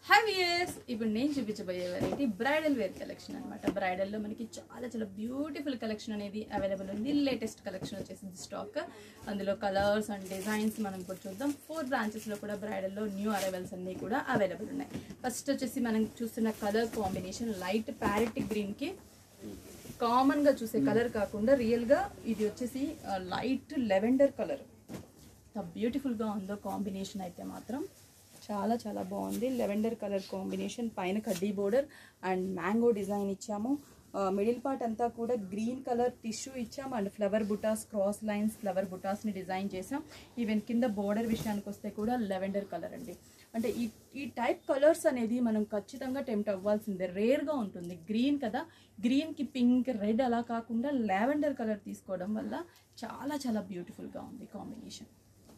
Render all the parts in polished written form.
Hi viewers, ఇప్పుడు నేను చూపించబోయే వెరైటీ బ్రైడల్ వేర్ కలెక్షన్ అనమాట. బ్రైడల్లో మనకి చాలా చాలా బ్యూటిఫుల్ కలెక్షన్ అనేది అవైలబుల్ ఉంది. లేటెస్ట్ కలెక్షన్ వచ్చేసింది స్టాక్. అందులో కలర్స్ అండ్ డిజైన్స్ మనం ఇప్పుడు చూద్దాం. 4 బ్రాంచెస్లో కూడా బ్రైడల్లో న్యూ అరైవల్స్ అన్నీ కూడా అవైలబుల్ ఉన్నాయి. ఫస్ట్ వచ్చేసి మనం చూస్తున్న కలర్ కాంబినేషన్ లైట్ ప్యారెట్ గ్రీన్కి కామన్గా చూసే కలర్ కాకుండా రియల్గా ఇది వచ్చేసి లైట్ లెవెండర్ కలర్. బ్యూటిఫుల్గా ఉందో కాంబినేషన్ అయితే మాత్రం చాలా చాలా బాగుంది. లెవెండర్ కలర్ కాంబినేషన్, పైన కడ్డీ బోర్డర్ అండ్ మ్యాంగో డిజైన్ ఇచ్చాము. మిడిల్ పార్ట్ అంతా కూడా గ్రీన్ కలర్ టిష్యూ ఇచ్చాము అండ్ ఫ్లవర్ బుటాస్, క్రాస్ లైన్స్ ఫ్లవర్ బుటాస్ని డిజైన్ చేసాం. ఈవెన్ కింద బోర్డర్ విషయానికి వస్తే కూడా లెవెండర్ కలర్ అండి. అంటే ఈ టైప్ కలర్స్ అనేది మనం ఖచ్చితంగా టెంప్ట్ అవ్వాల్సిందే, రేర్గా ఉంటుంది. గ్రీన్ కదా, గ్రీన్కి పింక్ రెడ్ అలా కాకుండా లెవెండర్ కలర్ తీసుకోవడం వల్ల చాలా చాలా బ్యూటిఫుల్గా ఉంది కాంబినేషన్.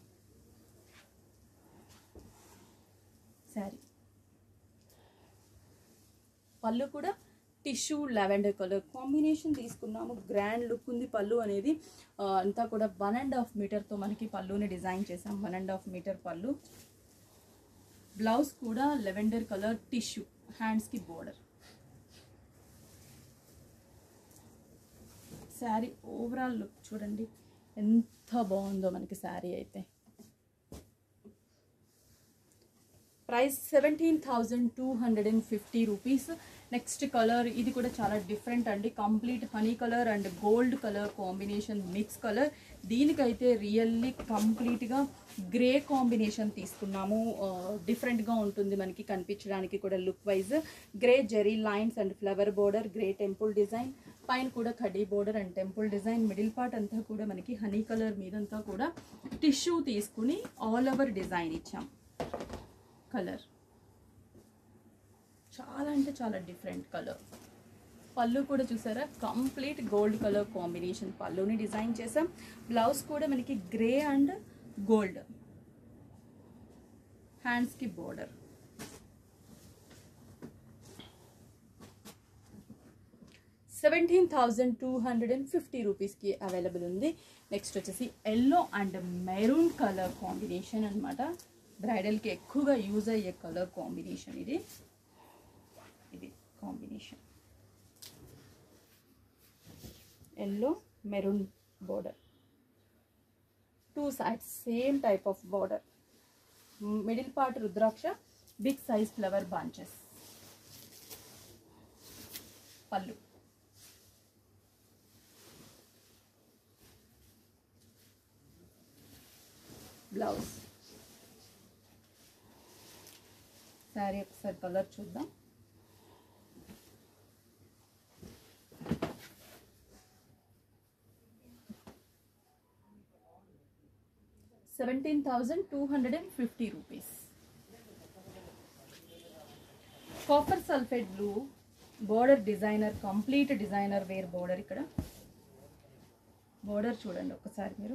శారీ పళ్ళు కూడా టిష్యూ లెవెండర్ కలర్ కాంబినేషన్ తీసుకున్నాము. గ్రాండ్ లుక్ ఉంది. పళ్ళు అనేది అంతా కూడా 1.5 మీటర్తో మనకి పళ్ళుని డిజైన్ చేసాం. 1.5 మీటర్ పళ్ళు. బ్లౌజ్ కూడా లెవెండర్ కలర్ టిష్యూ, హ్యాండ్స్కి బోర్డర్. శారీ ఓవరాల్ లుక్ చూడండి ఎంత బాగుందో మనకి శారీ అయితే. Price 17,250 rupees. నెక్స్ట్ కలర్ ఇది కూడా చాలా డిఫరెంట్ అండి. Complete honey colour and gold colour combination mix colour. దీనికైతే రియల్లీ కంప్లీట్గా గ్రే కాంబినేషన్ తీసుకున్నాము. డిఫరెంట్గా ఉంటుంది మనకి కనిపించడానికి కూడా look wise. Grey zari lines and flower border, grey temple design, పైన కూడా కడ్డీ border and temple design. Middle part అంతా కూడా మనకి హనీ కలర్ మీదంతా కూడా టిష్యూ తీసుకుని ఆల్ ఓవర్ డిజైన్ ఇచ్చాం. కలర్ చాలా అంటే చాలా డిఫరెంట్ కలర్. పళ్ళు కూడా చూసారా, complete gold colour combination పళ్ళుని design చేసాం. బ్లౌజ్ కూడా మనకి గ్రే అండ్ గోల్డ్, హ్యాండ్స్కి బోర్డర్. $17,250 రూపీస్కి అవైలబుల్ ఉంది. నెక్స్ట్ వచ్చేసి yellow and maroon colour combination అనమాట. బ్రైడల్కి ఎక్కువగా యూజ్ అయ్యే కలర్ కాంబినేషన్ ఇది combination. Yellow maroon border, 2 sides same type of border. Middle part rudraksha, big size flower bunches. పళ్ళు బ్లౌజ్. శారీ ఒకసారి కలర్ చూద్దాం. $17,250 rupees. Copper sulphate blue border designer, complete designer wear border. ఇక్కడ border చూడండి ఒకసారి మీరు.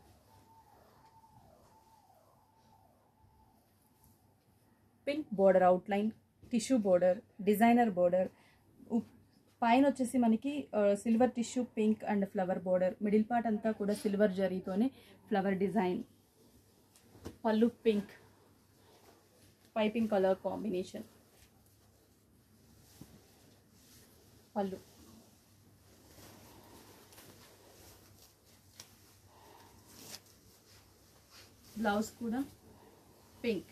Pink border outline, tissue border, designer border. పైన వచ్చేసి మనకి silver tissue pink and flower border. Middle part అంతా కూడా సిల్వర్ జరీతోనే ఫ్లవర్ డిజైన్. పళ్ళు పింక్, పైపింగ్ కలర్ కాంబినేషన్. పళ్ళు బ్లౌజ్ కూడా పింక్,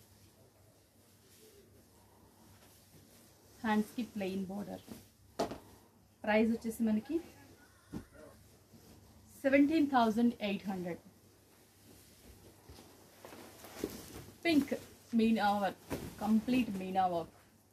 హ్యాండ్స్కి ప్లెయిన్ బోర్డర్. ప్రైస్ వచ్చేసి మనకి 17,800. Pink meena work, complete meena work.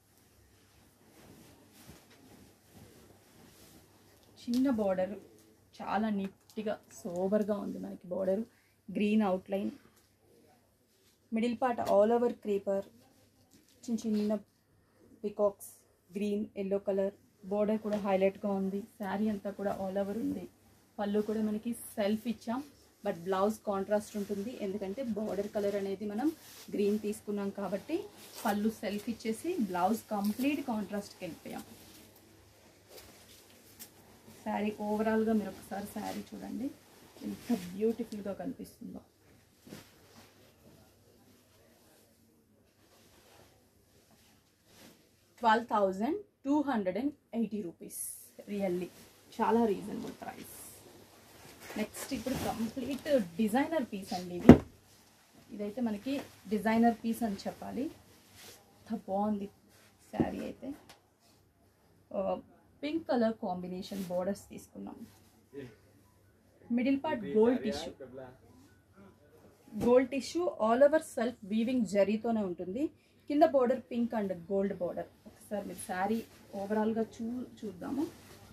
చిన్న బోర్డర్, చాలా నీట్గా సోబర్గా ఉంది మనకి border. Green outline, middle part all over creeper, చిన్న చిన్న peacocks, green yellow colour. Border కూడా హైలైట్గా ఉంది. శారీ అంతా కూడా ఆల్ ఓవర్ ఉంది. పళ్ళు కూడా మనకి సెల్ఫ్ ఇచ్చాం, బట్ బ్లౌజ్ కాంట్రాస్ట్ ఉంటుంది. ఎందుకంటే బార్డర్ కలర్ అనేది మనం గ్రీన్ తీసుకున్నాం కాబట్టి పళ్ళు సెల్ఫ్ ఇచ్చేసి బ్లౌజ్ కంప్లీట్ కాంట్రాస్ట్కి వెళ్ళిపోయాం. శారీ ఓవరాల్గా మీరు ఒకసారి శారీ చూడండి ఎంత బ్యూటిఫుల్గా కనిపిస్తుందో. 12,280 రూపీస్. రియల్లీ చాలా రీజనబుల్ ప్రైస్. నెక్స్ట్ ఇప్పుడు కంప్లీట్ డిజైనర్ పీస్ అండి ఇది. ఇదైతే మనకి డిజైనర్ పీస్ అని చెప్పాలి. బాగుంది శారీ అయితే. పింక్ కలర్ కాంబినేషన్ బోర్డర్స్ తీసుకున్నాం. Middle part gold tissue all over self weaving జరీతోనే ఉంటుంది. కింద border pink and gold border. ఒకసారి మీరు శారీ ఓవరాల్గా చూద్దాము.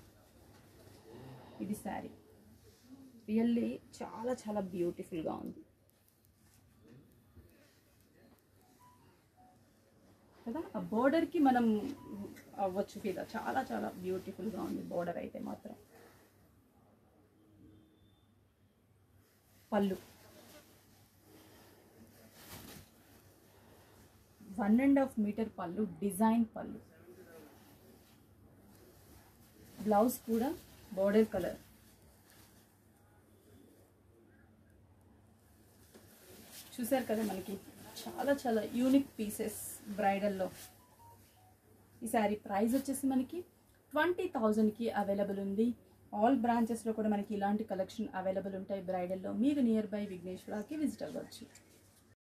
ఇది శారీ రియల్లీ చాలా చాలా బ్యూటిఫుల్గా ఉంది కదా. ఆ బోర్డర్కి మనం అవ్వచ్చు కదా, చాలా చాలా బ్యూటిఫుల్గా ఉంది బోర్డర్ అయితే మాత్రం. పళ్ళు 1.5 మీటర్ పళ్ళు, డిజైన్ పళ్ళు. బ్లౌజ్ కూడా బోర్డర్ కలర్. చూసారు కదా, మనకి చాలా చాలా యూనిక్ పీసెస్ బ్రైడల్లో. ఈ శారీ ప్రైస్ వచ్చేసి మనకి 20,000కి అవైలబుల్ ఉంది. ఆల్ బ్రాంచెస్లో కూడా మనకి ఇలాంటి కలెక్షన్ అవైలబుల్ ఉంటాయి బ్రైడల్లో. మీరు నియర్ బై విఘ్నేశ్వరకి విజిట్ అవ్వచ్చు.